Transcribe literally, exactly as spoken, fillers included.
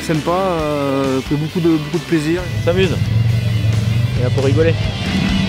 sympa, euh, fait beaucoup de, beaucoup de plaisir. S'amuse. Et là pour rigoler.